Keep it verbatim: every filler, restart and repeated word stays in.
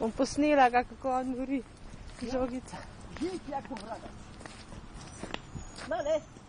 Bom posnela kako on gori žogica. Vidite jako vragac. Ma ne.